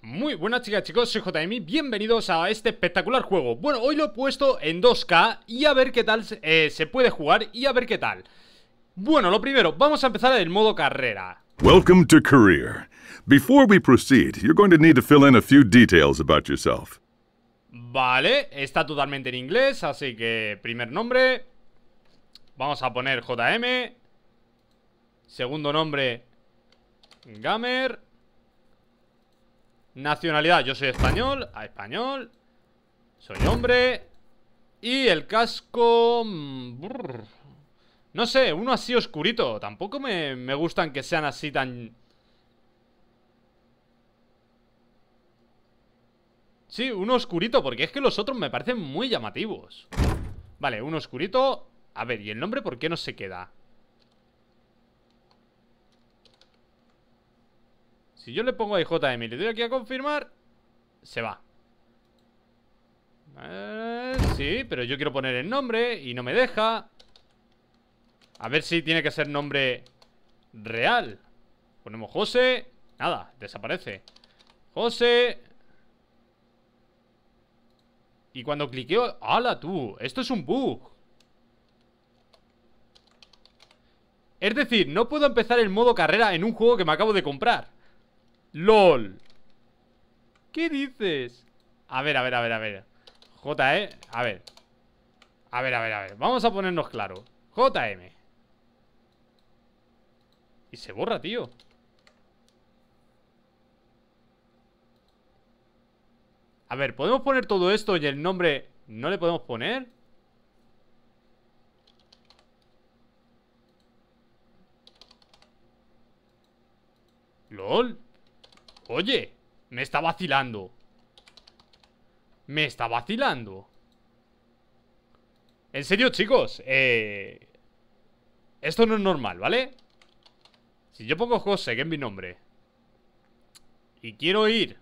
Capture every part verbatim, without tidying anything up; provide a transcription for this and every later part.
Muy buenas chicas, chicos, soy J M, bienvenidos a este espectacular juego. Bueno, hoy lo he puesto en dos K y a ver qué tal eh, se puede jugar y a ver qué tal. Bueno, lo primero, vamos a empezar en el modo carrera. Welcome to Career. Before we proceed, you're going to need to fill in a few details about yourself. Vale, está totalmente en inglés, así que primer nombre, vamos a poner J M. Segundo nombre, Gamer. Nacionalidad, yo soy español, a español. Soy hombre. Y el casco... brr, no sé, uno así oscurito. Tampoco me, me gustan que sean así tan... Sí, uno oscurito, porque es que los otros me parecen muy llamativos. Vale, uno oscurito. A ver, ¿y el nombre por qué no se queda? Si yo le pongo ahí J M y le doy aquí a confirmar, se va. eh, Sí, pero yo quiero poner el nombre y no me deja. A ver si tiene que ser nombre real. Ponemos José. Nada, desaparece José. Y cuando cliqueo... ¡Hala tú! Esto es un bug. Es decir, no puedo empezar el modo carrera en un juego que me acabo de comprar. LOL. ¿Qué dices? A ver, a ver, a ver, a ver J, ¿eh? A ver A ver, a ver, a ver Vamos a ponernos claro J M. Y se borra, tío. A ver, ¿podemos poner todo esto y el nombre no le podemos poner? LOL. Oye, me está vacilando. Me está vacilando. En serio, chicos, eh... esto no es normal, ¿vale? Si yo pongo José, que es mi nombre, y quiero ir...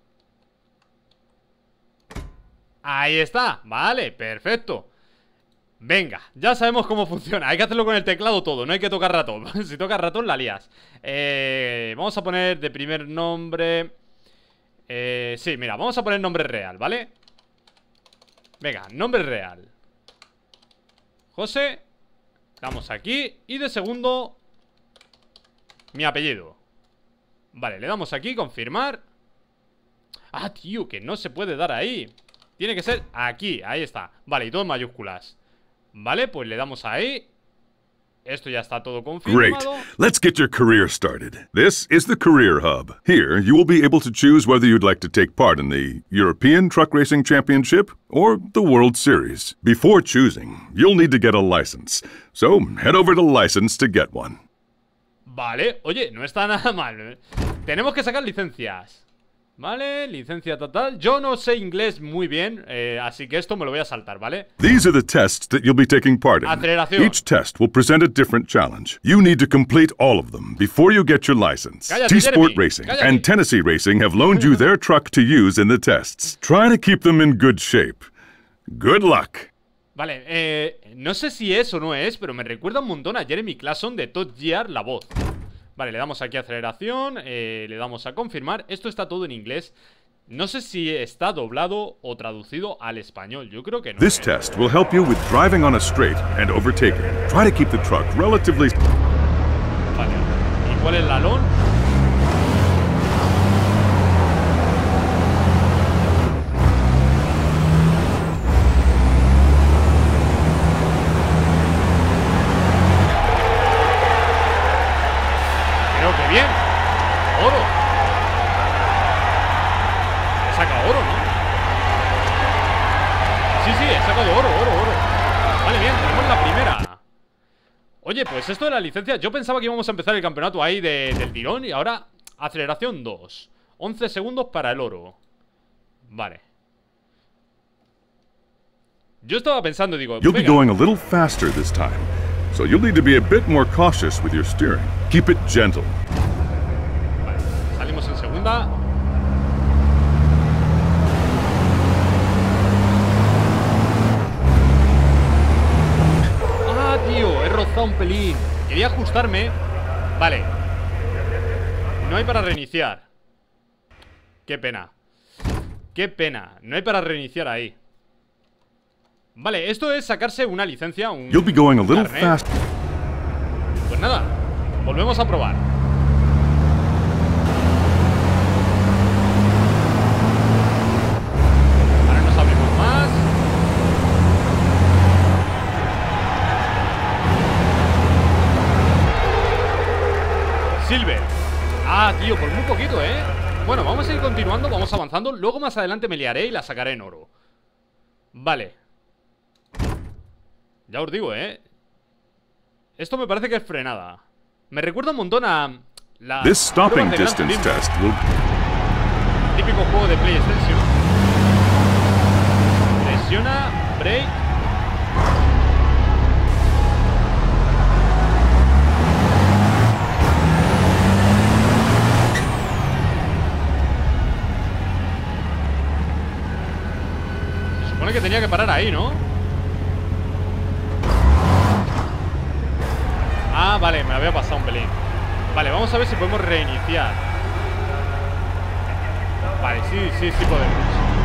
Ahí está, vale, perfecto. Venga, ya sabemos cómo funciona. Hay que hacerlo con el teclado todo, no hay que tocar ratón. Si tocas ratón la lías. eh, Vamos a poner de primer nombre eh, sí, mira, vamos a poner nombre real, ¿vale? Venga, nombre real José. Damos aquí. Y de segundo, mi apellido. Vale, le damos aquí, confirmar. Ah, tío, que no se puede dar ahí. Tiene que ser aquí, ahí está. Vale, y todo en mayúsculas. Vale, pues le damos ahí. Esto ya está todo confirmado. Great. Let's get your career started. This is the Career Hub. Here, you will be able to choose whether you'd like to take part in the European Truck Racing Championship or the World Series. Before choosing, you'll need to get a license. So, head over to License to get one. Vale, oye, no está nada mal, ¿eh? Tenemos que sacar licencias. Vale, licencia total. Yo no sé inglés muy bien, eh, así que esto me lo voy a saltar, ¿vale? These are the tests that you'll be taking part in. Aceleración. Each test will present a different challenge. You need to complete all of them before you get your license. Cállate, T-Sport Jeremy, Racing cállate. and Tennessee Racing have loaned you their truck to use in the tests. Try to keep them in good shape. Good luck. Vale, eh, no sé si es o no es, pero me recuerda un montón a Jeremy Clarkson de Top Gear, la voz. Vale, le damos aquí a aceleración, eh, le damos a confirmar. Esto está todo en inglés. No sé si está doblado o traducido al español. Yo creo que no. This eh. test will help you with driving on a straight and overtaking. Try to keep the truck relatively... Vale, ¿y cuál es la LON? Creo que bien. Oro. He sacado oro, ¿no? Sí, sí, he sacado oro, oro, oro. Vale, bien, tenemos la primera. Oye, pues esto de la licencia, yo pensaba que íbamos a empezar el campeonato ahí de, del tirón. Y ahora, aceleración dos. once segundos para el oro. Vale. Yo estaba pensando, digo, You'll be venga. going a little faster this time, so you'll need to be a bit more cautious with your steering. Keep it gentle. Vale, salimos en segunda. Ah, tío, he rozado un pelín. Quería ajustarme. Vale. No hay para reiniciar. Qué pena. Qué pena. No hay para reiniciar ahí. Vale, esto es sacarse una licencia, un You'll be going a little carnet. fast. Pues nada, volvemos a probar. Ahora nos abrimos más. Silver. Ah, tío, por muy poquito, ¿eh? Bueno, vamos a ir continuando, vamos avanzando. Luego más adelante me liaré y la sacaré en oro. Vale. Ya os digo, ¿eh? Esto me parece que es frenada. Me recuerda un montón a... La This stopping pruebas de Gran distance Turismo. test will... Típico juego de PlayStation. Presiona, break. Se supone que tenía que parar ahí, ¿no? Ah, vale, me había pasado un pelín. Vale, vamos a ver si podemos reiniciar. Vale, sí, sí, sí podemos.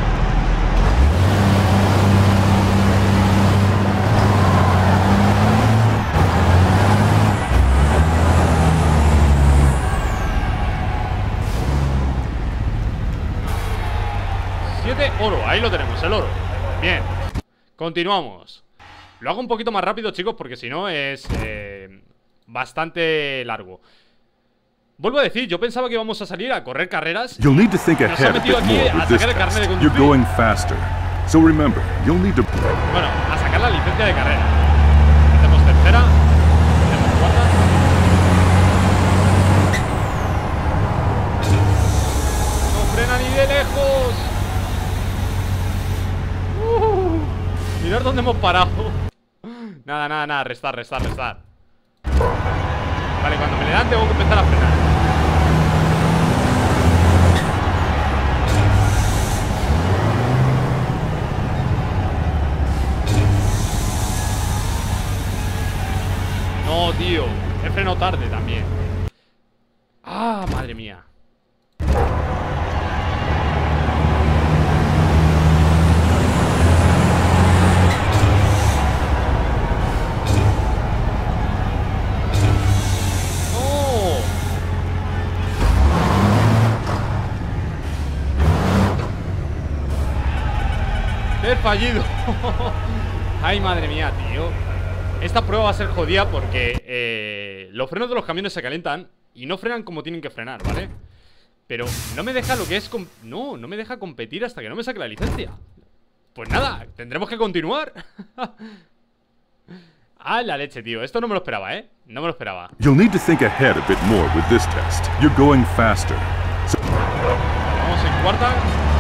Siete oro, ahí lo tenemos, el oro. Bien, continuamos. Lo hago un poquito más rápido, chicos, porque si no es eh, bastante largo. Vuelvo a decir, yo pensaba que íbamos a salir a correr carreras. You'll need to think Nos ha ahead a metido bit aquí more a with this sacar el carnet de test. conducir. You're going faster. So remember, you'll need to... Bueno, a sacar la licencia de carrera. Hacemos tercera. Hacemos cuarta. No frena ni de lejos. Uh, mirad dónde hemos parado. Nada, nada, nada. Restar, restar, restar. Vale, cuando me le dan tengo que empezar a frenar. No, tío. He frenado tarde también. Ah, madre mía. He fallido. Ay, madre mía, tío. Esta prueba va a ser jodida porque eh, los frenos de los camiones se calientan y no frenan como tienen que frenar, ¿vale? Pero no me deja lo que es... No, no me deja competir hasta que no me saque la licencia. Pues nada, tendremos que continuar. Ah, la leche, tío. Esto no me lo esperaba, ¿eh? No me lo esperaba. You'll need to think ahead a bit more with this test. You're going faster. So Vamos en cuarta.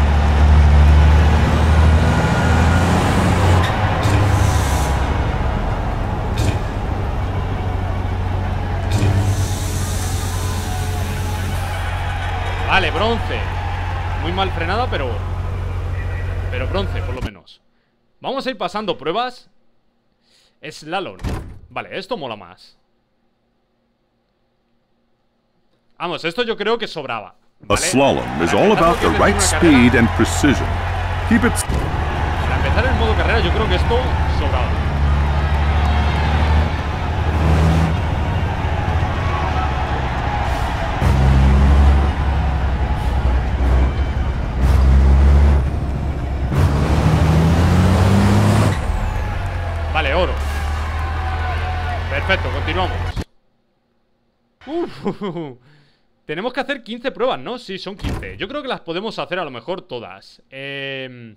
Vale, bronce. Muy mal frenada, pero... Pero bronce, por lo menos. Vamos a ir pasando pruebas. Slalom. Vale, esto mola más. Vamos, esto yo creo que sobraba, a ¿vale? slalom is Para all empezar about the porque right es una carrera, speed and precision. Keep it... Para empezar el modo carrera yo creo que esto sobraba. Vale, oro. Perfecto, continuamos. Uf, tenemos que hacer quince pruebas, ¿no? Sí, son quince. Yo creo que las podemos hacer a lo mejor todas. eh...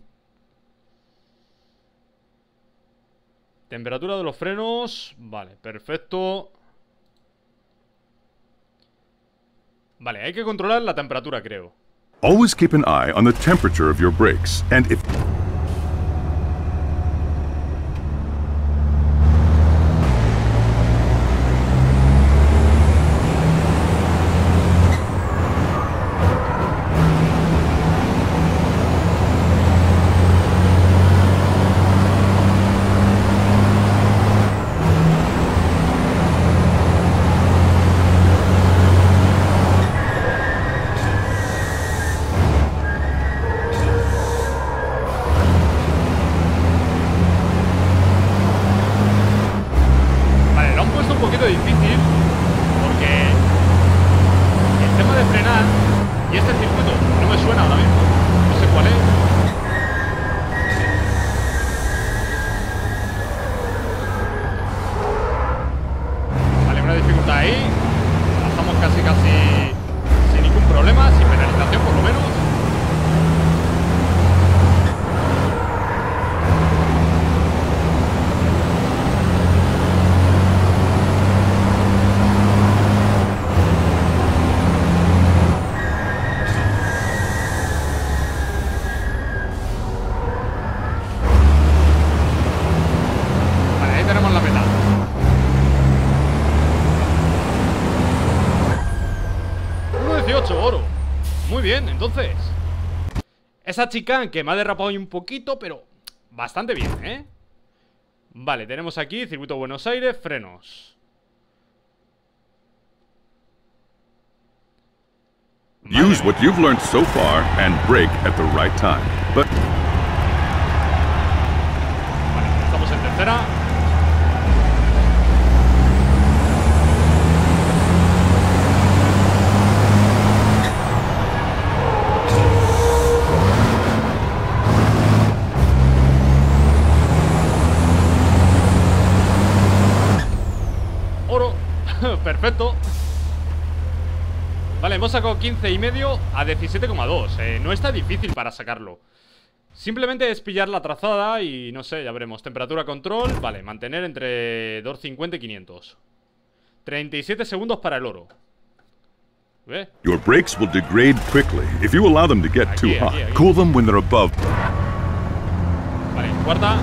Temperatura de los frenos. Vale, perfecto. Vale, hay que controlar la temperatura, creo. Always keep an eye on the temperature of your brakes, and if... ¿Y este circuito? No me suena ahora mismo. No sé cuál es. Vale, una dificultad ahí. Pasamos casi, casi sin ningún problema, sin penalización por lo menos. Oro. Muy bien, entonces esa chicane que me ha derrapado hoy un poquito, pero bastante bien, ¿eh? Vale, tenemos aquí circuito Buenos Aires, frenos. Vale. Use what you've learned so far and brake at the right time. But vale, estamos en tercera. Perfecto. Vale, hemos sacado quince y medio a diecisiete coma dos. eh, No está difícil para sacarlo. Simplemente es pillar la trazada y no sé, ya veremos. Temperatura control, vale, mantener entre doscientos cincuenta y quinientos. treinta y siete segundos para el oro. ¿Ve? Your brakes will degrade quickly if you allow them to get Aquí, too aquí, hot. aquí. Cool them when they're above. Vale, cuarta.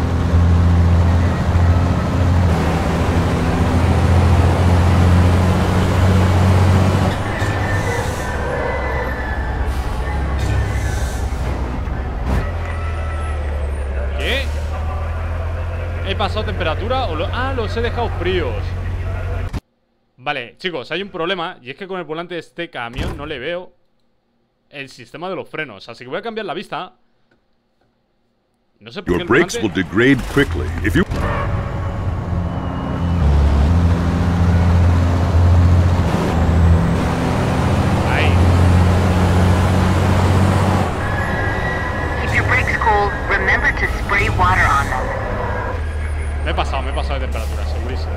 ¿He pasado temperatura o lo... Ah, los he dejado fríos. Vale, chicos, hay un problema. Y es que con el volante de este camión no le veo el sistema de los frenos. Así que voy a cambiar la vista. No sé por qué Your el brakes volante... will degrade quickly if you... Ahí. Keep your brakes cool. Remember to spray water on them. Me he pasado, me he pasado de temperatura, segurísimo.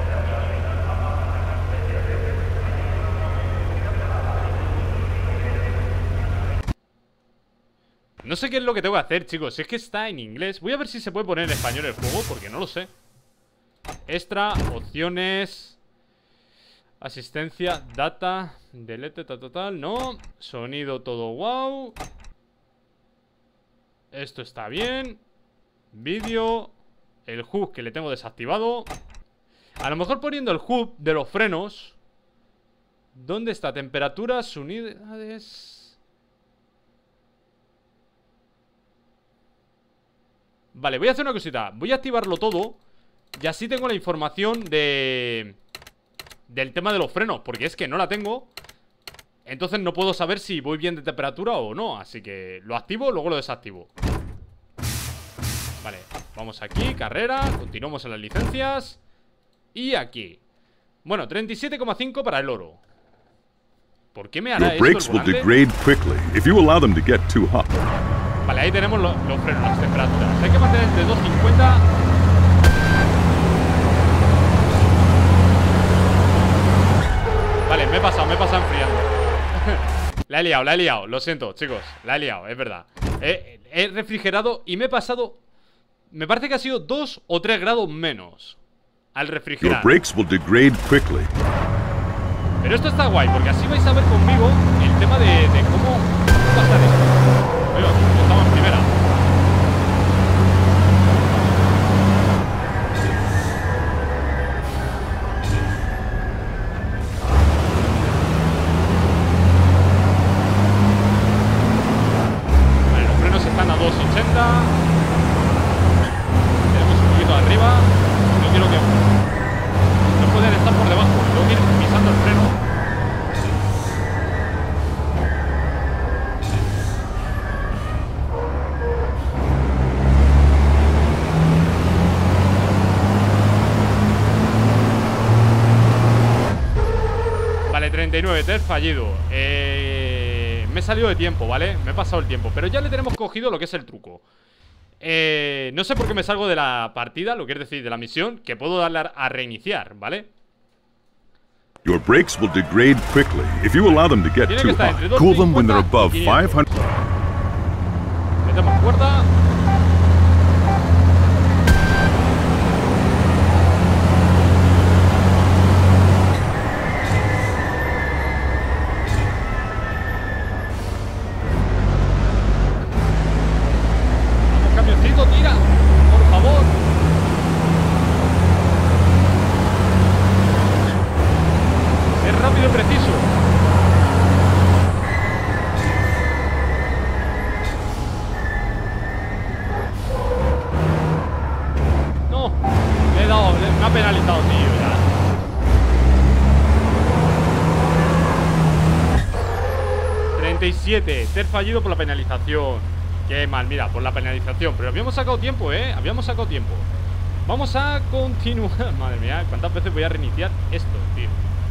No sé qué es lo que tengo que hacer, chicos. Si es que está en inglés. Voy a ver si se puede poner en español el juego, porque no lo sé. Extra, opciones, asistencia, data, delete, tal, tal, tal. No, sonido, todo wow. Esto está bien. Vídeo. El hub que le tengo desactivado. A lo mejor poniendo el hub de los frenos. ¿Dónde está? Temperaturas, unidades. Vale, voy a hacer una cosita. Voy a activarlo todo. Y así tengo la información de... del tema de los frenos. Porque es que no la tengo. Entonces no puedo saber si voy bien de temperatura o no. Así que lo activo, luego lo desactivo. Vale, vamos aquí, carrera. Continuamos en las licencias. Y aquí. Bueno, treinta y siete coma cinco para el oro. ¿Por qué me hará Your esto brakes el will volante? degrade quickly if you allow them to get too hot. Vale, ahí tenemos lo- los frenos, las temperaturas. Hay que mantener entre doscientos cincuenta. Vale, me he pasado, me he pasado enfriando. La he liado, la he liado. Lo siento, chicos, la he liado, es verdad. He, he refrigerado y me he pasado... Me parece que ha sido dos o tres grados menos al Your refrigerar. brakes will degrade quickly. Pero esto está guay, porque así vais a ver conmigo el tema de, de cómo pasar esto. Oiga, estamos en primera. Vale, los frenos están a dos ochenta. Tenemos un poquito arriba. No quiero que... No pueden estar por debajo. Tengo que ir pisando el freno. Vale, treinta y nueve, test fallido. Eh, me he he salido de tiempo, ¿vale? Me he pasado el tiempo, pero ya le tenemos cogido lo que es el truco. eh, No sé por qué me salgo de la partida, lo que es decir, de la misión, que puedo darle a reiniciar, ¿vale? Your brakes will degrade quickly if you allow them to get too hot. Cool them when they're above five hundred. Metemos cuerda. Vamos, camioncito, tira, por favor. Es rápido y preciso. No, le he dado, le- me ha penalizado, tío, ya. treinta y siete, ter fallido por la penalización. Qué mal, mira, por la penalización. Pero habíamos sacado tiempo, ¿eh? Habíamos sacado tiempo. Vamos a continuar. Madre mía, ¿cuántas veces voy a reiniciar esto, tío?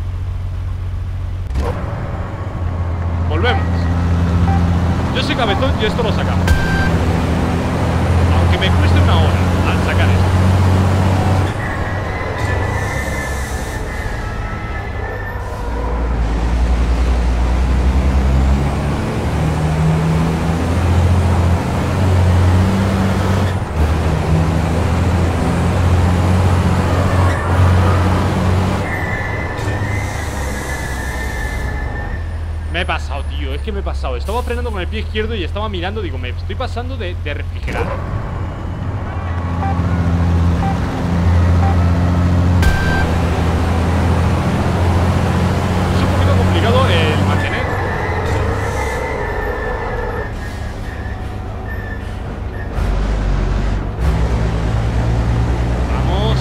Volvemos. Yo soy cabezón y esto lo sacamos. Aunque me cueste una hora al sacar esto. Me he pasado, tío, es que me he pasado. Estaba frenando con el pie izquierdo y estaba mirando. Digo, me estoy pasando de, de refrigerar. Es un poquito complicado el mantener. Vamos.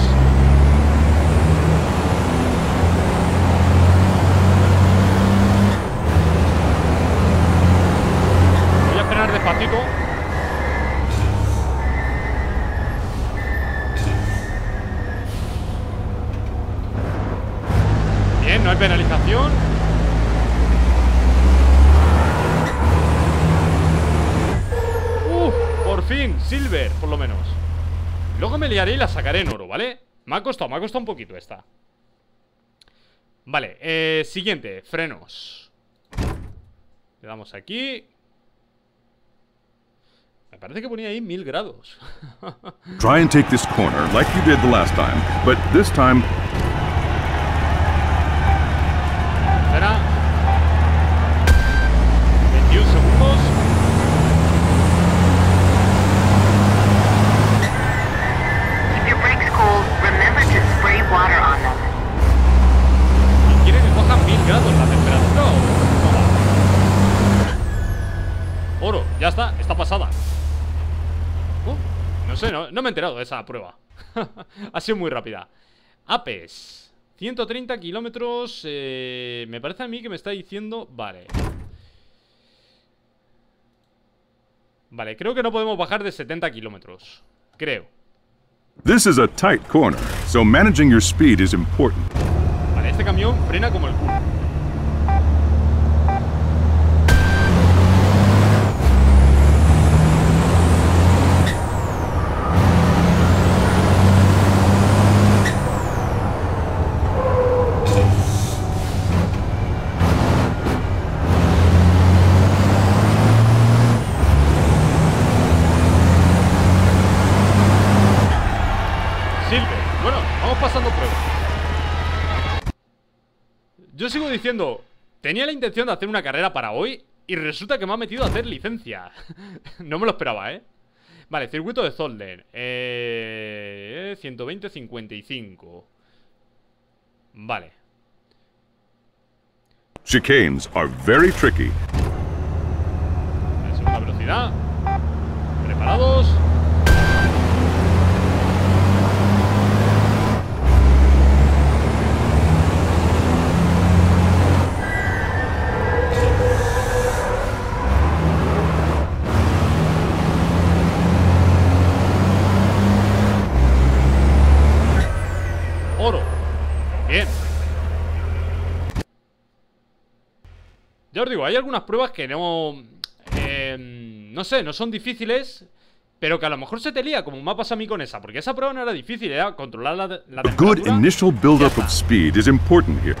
Voy a frenar despacito. Bien, no hay penalización. Uf, por fin, silver, por lo menos. Luego me liaré y la sacaré en oro, ¿vale? Me ha costado, me ha costado un poquito esta. Vale, eh, siguiente, frenos. Le damos aquí. Me parece que ponía ahí mil grados. Try and take this corner like you did the last time, but this time, Espera. veintiún segundos. Keep your brakes cool. Remember to spray water on them. Y quiere que coja mil grados la temperatura o no va. Oro, ya está, está pasada. Uh, no sé, no, no me he enterado de esa prueba. Ha sido muy rápida. Apes, ciento treinta kilómetros. eh, Me parece a mí que me está diciendo. Vale. Vale, creo que no podemos bajar de setenta kilómetros. Creo. this is a tight corner, so managing your speed is important. Vale, este camión frena como el culo. Silver. Bueno, vamos pasando pruebas. Yo sigo diciendo, tenía la intención de hacer una carrera para hoy y resulta que me ha metido a hacer licencia. No me lo esperaba, ¿eh? Vale, circuito de Zolder. Eh, ciento veinte, cincuenta y cinco. Vale. Chicanes are very tricky. En segunda velocidad. Preparados. Oro. Bien. Ya Ya os digo, hay algunas pruebas que no... Eh, no sé, no son difíciles, pero que a lo mejor se te lía, como me ha pasado a mí con esa. Porque esa prueba no era difícil, era controlar la, la A good temperatura. initial buildup of speed is important here.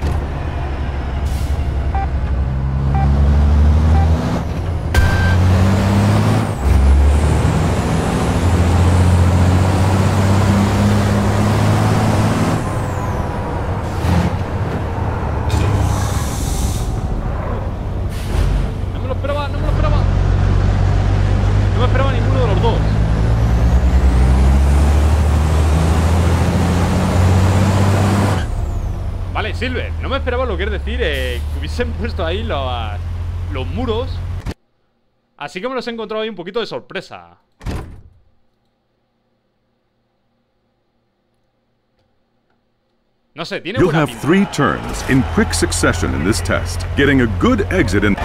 No me lo esperaba, no me lo esperaba. No me esperaba ninguno de los dos. Vale, Silver, no me esperaba lo que es decir eh, que hubiesen puesto ahí los, los muros. Así que me los he encontrado ahí un poquito de sorpresa. No sé, tiene You'll buena have pinta. three turns in quick succession in this test. Getting a good exit in...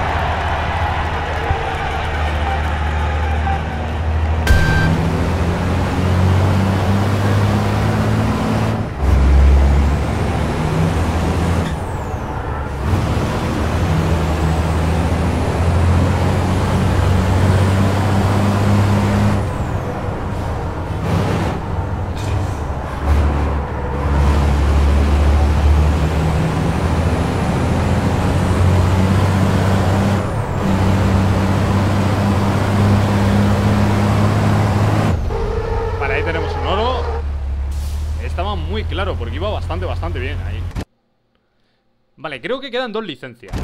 Vale, ahí tenemos un oro. Estaba muy claro porque iba bastante, bastante bien ahí. Vale, creo que quedan dos licencias.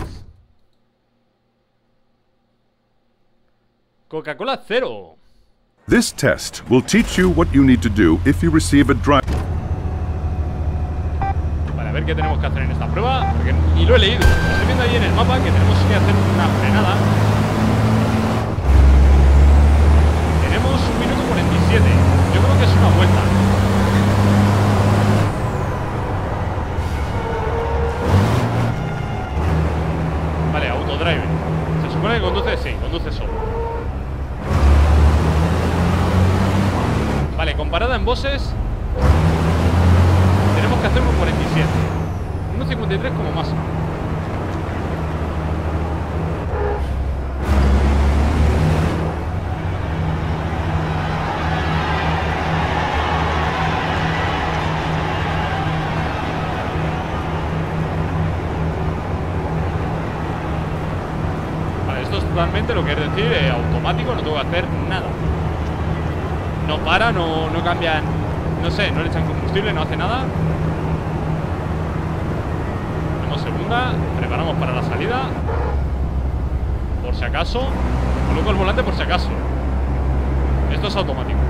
Coca-Cola cero. This test will teach you what you need to do if you receive a drive... Vale, a ver qué tenemos que hacer en esta prueba, porque ni lo he leído. Estoy viendo ahí en el mapa que tenemos que hacer una frenada. Tenemos un minuto cuarenta y siete. Yo creo que es una vuelta. Vale, autodrive. Se supone que conduce, sí, conduce solo. Vale, comparada en bosses tenemos que hacer uno cuarenta y siete. uno cincuenta y tres como máximo. Vale, esto es totalmente lo que es decir eh, automático, no tengo que hacer nada. No para, no, no cambian, no sé, no le echan combustible, no hace nada. Tenemos segunda, preparamos para la salida. Por si acaso, coloco el volante por si acaso. Esto es automático.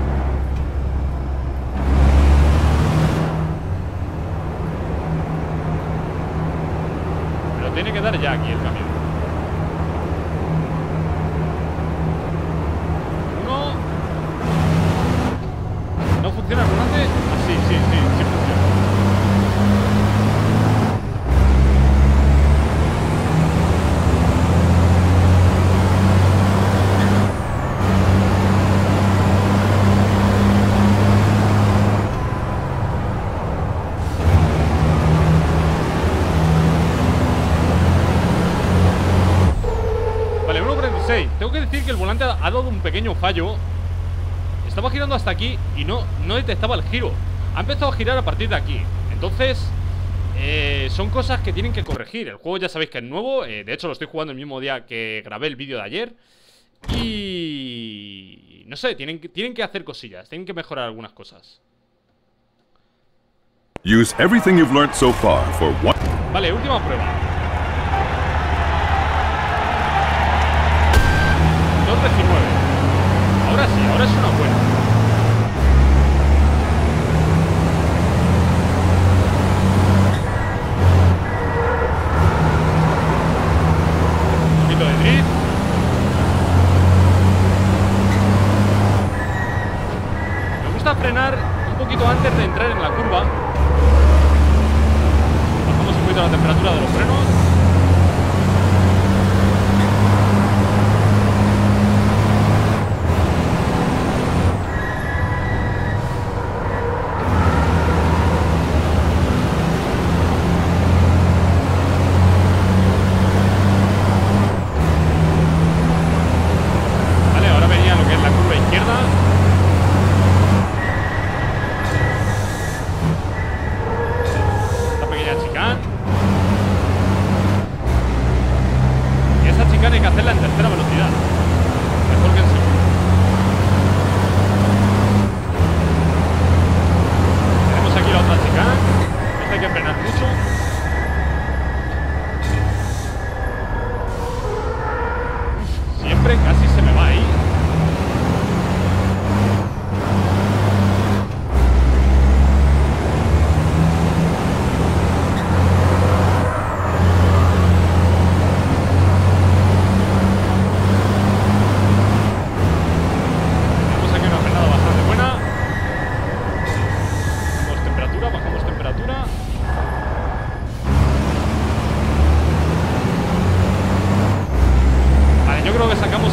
Pero tiene que dar ya aquí el camión. ¿No funciona el volante? Ah, sí, sí, sí, sí funciona. Vale, uno cuarenta y seis. Tengo que decir que el volante ha dado un pequeño fallo. Estaba girando hasta aquí y no, no detectaba el giro. Ha empezado a girar a partir de aquí. Entonces, eh, son cosas que tienen que corregir. El juego ya sabéis que es nuevo. eh, De hecho, lo estoy jugando el mismo día que grabé el vídeo de ayer. Y... no sé, tienen, tienen que hacer cosillas. Tienen que mejorar algunas cosas. Use everything you've learned so far for one... Vale, última prueba. dos diecinueve. Ahora sí, ahora es una buena. Un poquito de drift. Me gusta frenar un poquito antes de entrar en la curva. Bajamos un poquito la temperatura de los frenos.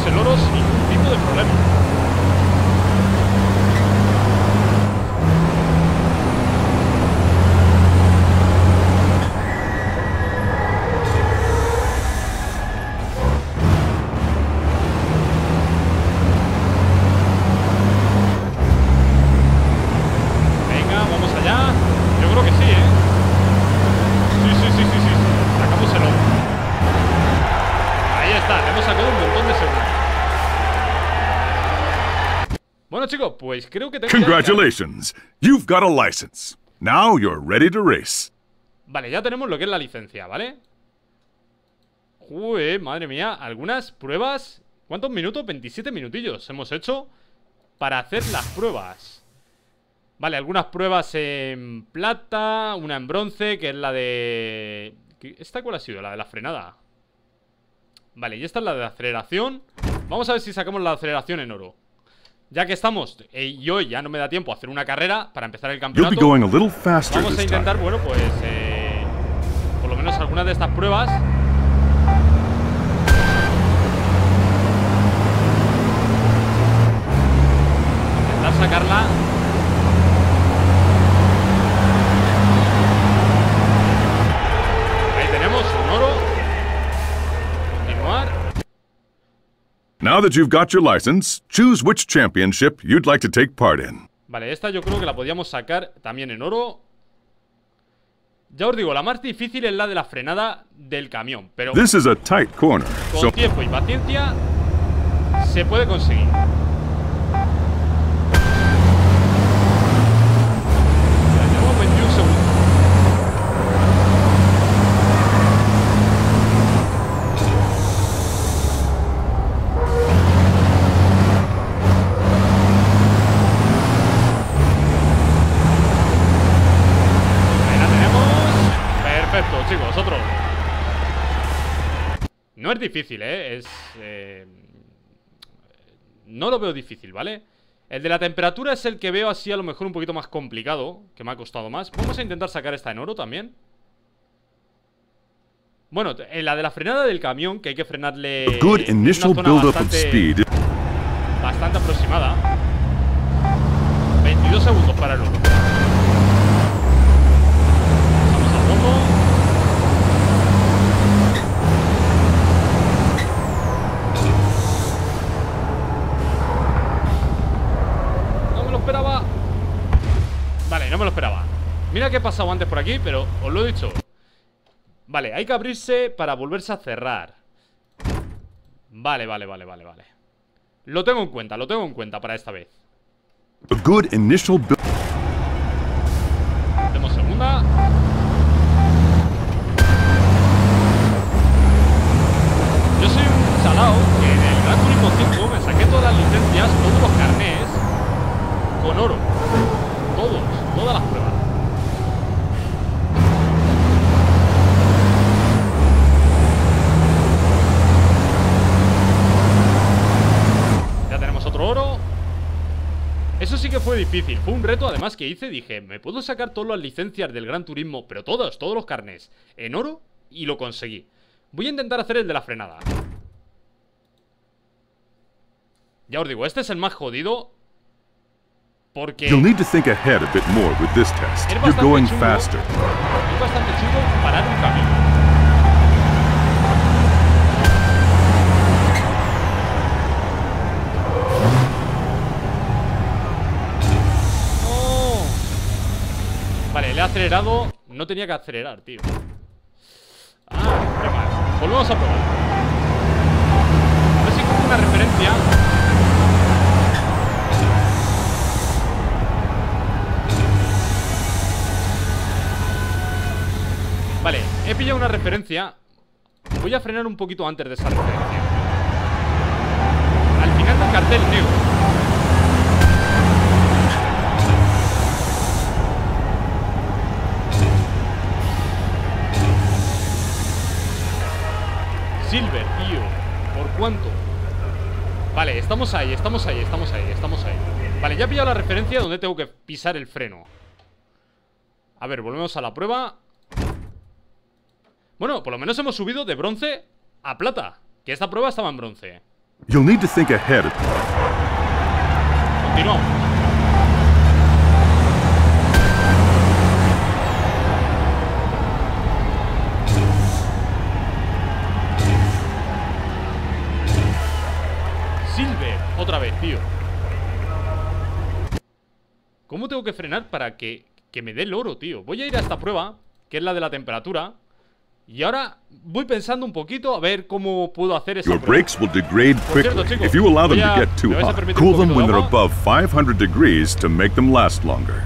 el oro sin ningún tipo de problema. Bueno, chicos, pues creo que tengo Congratulations, you've got a license. Now you're ready to race. Vale, ya tenemos lo que es la licencia, ¿vale? Uy, madre mía, algunas pruebas. ¿Cuántos minutos? veintisiete minutillos hemos hecho para hacer las pruebas. Vale, algunas pruebas en plata, una en bronce, que es la de... ¿Esta cuál ha sido? La de la frenada. Vale, y esta es la de aceleración. Vamos a ver si sacamos la aceleración en oro. Ya que estamos, eh, y hoy ya no me da tiempo a hacer una carrera para empezar el campeonato. Vamos a intentar, bueno, pues eh, por lo menos algunas de estas pruebas. Intentar sacarla. Ahí tenemos un oro. Continuar. Now that you've got your license, choose which championship you'd like to take part in. Vale, esta yo creo que la podíamos sacar también en oro. Ya os digo, la más difícil es la de la frenada del camión, pero This is a tight corner, con so tiempo y paciencia se puede conseguir. Tenemos veintiún segundos. Chicos, otro. No es difícil, ¿eh? Es... Eh... No lo veo difícil, ¿vale? El de la temperatura es el que veo así a lo mejor un poquito más complicado, que me ha costado más. Vamos a intentar sacar esta en oro también. Bueno, en la de la frenada del camión, que hay que frenarle en una zona bastante, bastante aproximada. veintidós segundos para el oro. Pasamos al fondo. Vale, no me lo esperaba. Mira que he pasado antes por aquí, pero os lo he dicho. Vale, hay que abrirse para volverse a cerrar. Vale, vale, vale, vale, vale. Lo tengo en cuenta, lo tengo en cuenta para esta vez. a good initial build. Hacemos segunda. Yo soy un salao que en el Gran Turismo cinco me saqué todas las licencias, todos los carnés con oro. Todos, todas las pruebas. Ya tenemos otro oro. Eso sí que fue difícil, fue un reto además que hice. Dije, me puedo sacar todas las licencias del Gran Turismo, pero todos, todos los carnés en oro, y lo conseguí. Voy a intentar hacer el de la frenada. Ya os digo, este es el más jodido. Porque You'll need to think ahead a bit more with this test. es You're bastante going chungo, faster. es bastante chulo parar un camión. ¡Oh! Vale, le he acelerado. No tenía que acelerar, tío. Ah, qué mal. Volvemos a probar. A ver si cojo una referencia. Vale, he pillado una referencia. Voy a frenar un poquito antes de esa referencia. Al final del cartel negro. Silver, tío. ¿Por cuánto? Vale, estamos ahí, estamos ahí, estamos ahí, estamos ahí. Vale, ya he pillado la referencia donde tengo que pisar el freno. A ver, volvemos a la prueba. Bueno, por lo menos hemos subido de bronce a plata. Que esta prueba estaba en bronce. You'll need to think ahead. Continuamos. Silver, otra vez, tío. ¿Cómo tengo que frenar para que, que me dé el oro, tío? Voy a ir a esta prueba, que es la de la temperatura. Y ahora voy pensando un poquito a ver cómo puedo hacer esa Your prueba. brakes will degrade Por cierto, quickly chicos, if you allow them voy a- to get too me vais a hot. permitir Cool un them poquito when de they're agua. above five hundred degrees to make them last longer.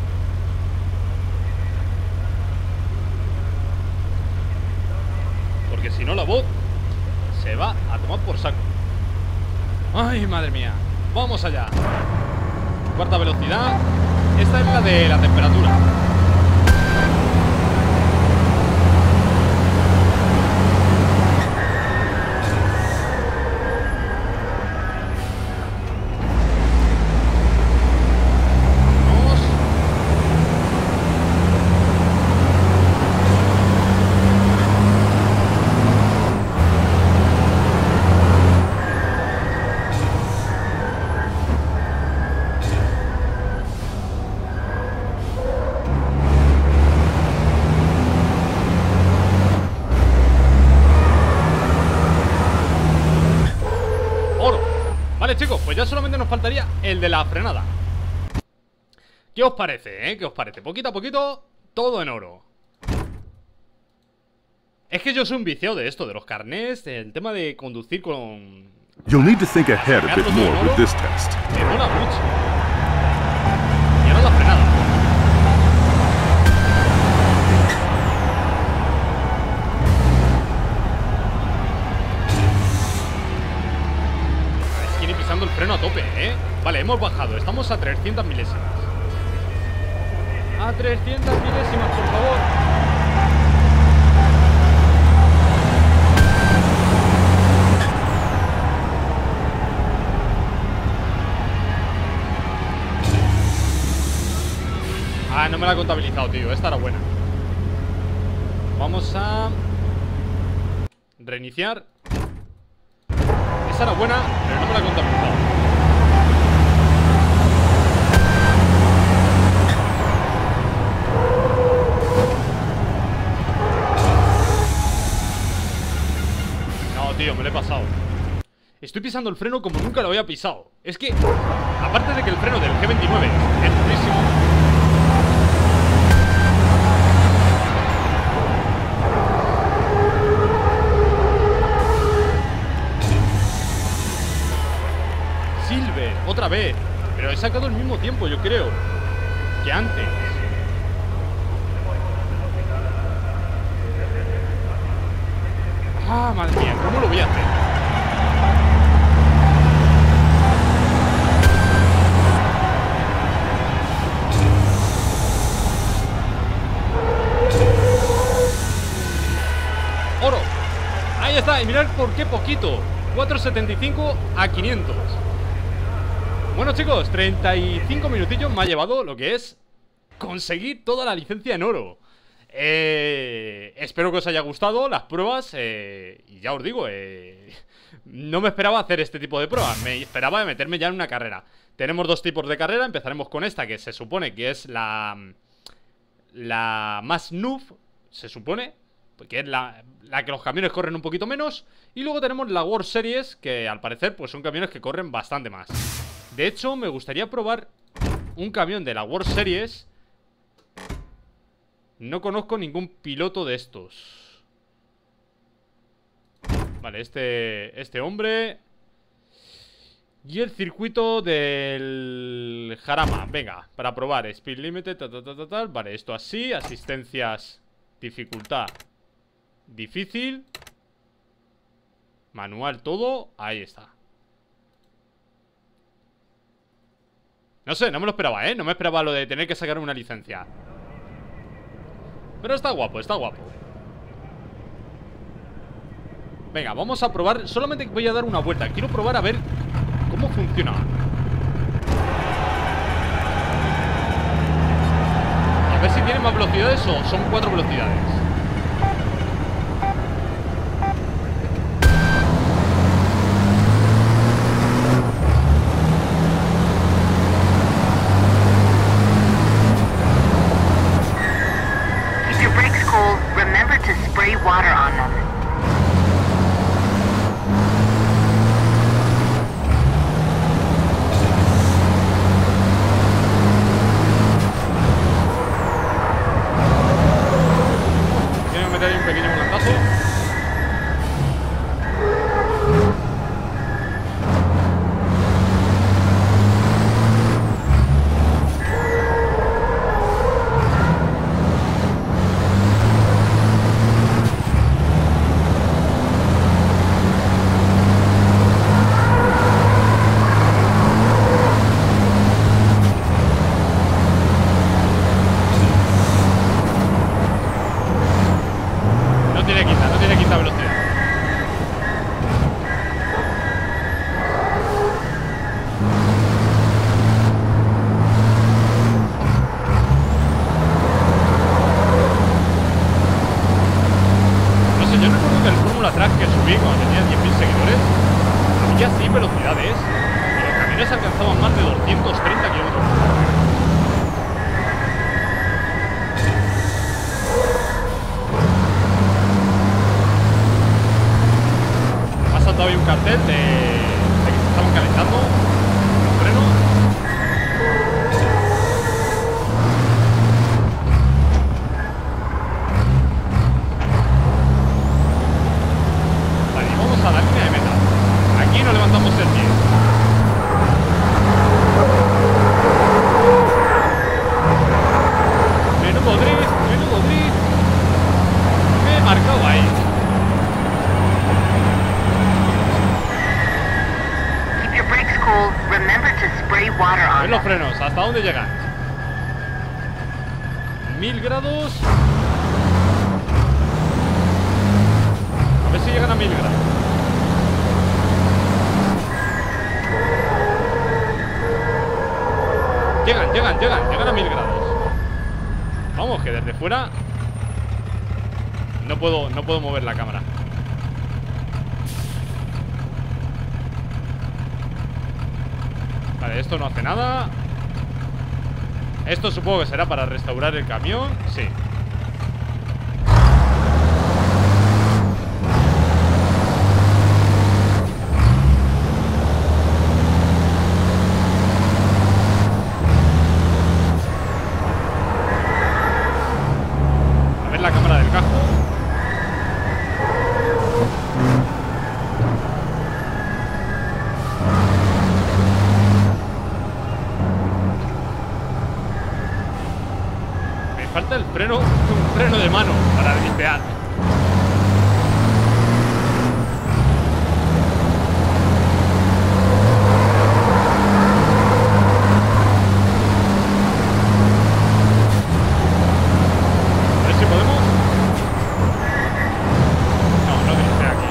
Porque si no la voz se va a tomar por saco. Ay, madre mía. Vamos allá. Cuarta velocidad. Esta es la de la temperatura. Vamos. Oro. Vale, chicos, pues ya solamente nos faltaría el de la frenada. ¿Qué os parece, eh? ¿Qué os parece? Poquito a poquito, todo en oro. Es que yo soy un viciado de esto, de los carnés, del tema de conducir con... You'll need to think ahead a bit more with this test. Me mola mucho. Y ahora la frenada. Es que ir pisando el freno a tope, ¿eh? Vale, hemos bajado, estamos a trescientas milésimas. A trescientas milésimas, por favor. Ah, no me la ha contabilizado, tío. Esta era buena. Vamos a reiniciar. Esa era buena, pero no me la ha contabilizado. No, tío, me lo he pasado. Estoy pisando el freno como nunca lo había pisado. Es que, aparte de que el freno del G veintinueve es durísimo, Silver, otra vez. Pero he sacado el mismo tiempo, yo creo, que antes. Ah, madre mía, ¿cómo lo voy a hacer? Oro. Ahí está, y mirad por qué poquito. cuatrocientos setenta y cinco a quinientos. Bueno, chicos, treinta y cinco minutillos me ha llevado lo que es conseguir toda la licencia en oro. Eh, espero que os haya gustado las pruebas. eh, Y ya os digo, eh, no me esperaba hacer este tipo de pruebas. Me esperaba meterme ya en una carrera. Tenemos dos tipos de carrera. Empezaremos con esta, que se supone que es la La más noob, se supone, porque es la, la que los camiones corren un poquito menos. Y luego tenemos la World Series, que al parecer pues son camiones que corren bastante más. De hecho, me gustaría probar un camión de la World Series. No conozco ningún piloto de estos. Vale, este, este hombre. Y el circuito del Jarama. Venga, para probar. Speed Limited, tal, tal, tal, tal. Vale, esto así. Asistencias. Dificultad. Difícil. Manual todo. Ahí está. No sé, no me lo esperaba, ¿eh? No me esperaba lo de tener que sacar una licencia. Pero está guapo, está guapo. Venga, vamos a probar. Solamente voy a dar una vuelta. Quiero probar a ver cómo funciona. A ver si tiene más velocidades o son cuatro velocidades. seis velocidades y los camiones alcanzaban más de doscientos treinta kilómetros por hora. Me ha saltado ahí un cartel de, de que se estaban calentando los frenos. Vale, vamos a la línea de meta. Aquí no levantamos el pie. Menudo drift, menudo drift. Me he marcado ahí. Keep your brakes cool. Remember to spray water A ver on los them. frenos, ¿hasta dónde llegan? Mil grados. A ver si llegan a mil grados. Llegan, llegan, llegan, llegan a mil grados. Vamos, que desde fuera no puedo, no puedo mover la cámara. Vale, esto no hace nada. Esto supongo que será para restaurar el camión. Sí. A ver la cámara del casco. Me falta el freno, un freno de mano para limpiar. A ver si podemos. No, no dice aquí.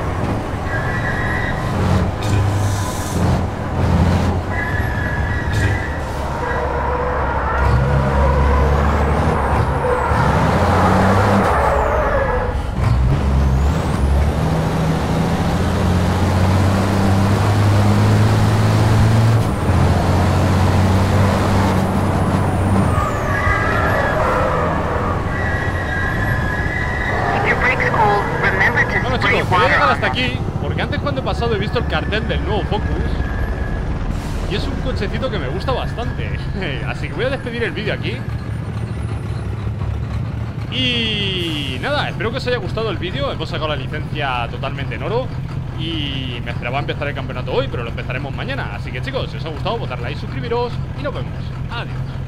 Keep your brakes cool. Remember to Bueno, spray chicos, voy a water llegar on hasta them. aquí porque antes cuando he pasado he visto el cartel del nuevo Focus y es un cochecito que me gusta bastante. Así que voy a despedir el vídeo aquí. Y nada, espero que os haya gustado el vídeo. Hemos sacado la licencia totalmente en oro y me esperaba empezar el campeonato hoy, pero lo empezaremos mañana. Así que chicos, si os ha gustado, votad like, suscribiros y nos vemos. Adiós.